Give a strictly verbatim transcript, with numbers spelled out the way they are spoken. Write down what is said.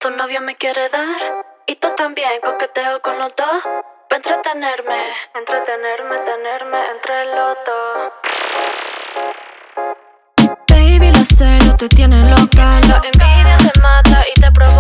tu novio me quiere dar. Y tú también, coqueteo con los dos. Pa' entretenerme, entretenerme, tenerme entre los dos. Baby, los celos te tienen loca. La envidia te mata y te provoca.